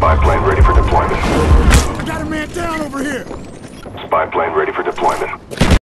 Spy plane ready for deployment. I got a man down over here! Spy plane ready for deployment.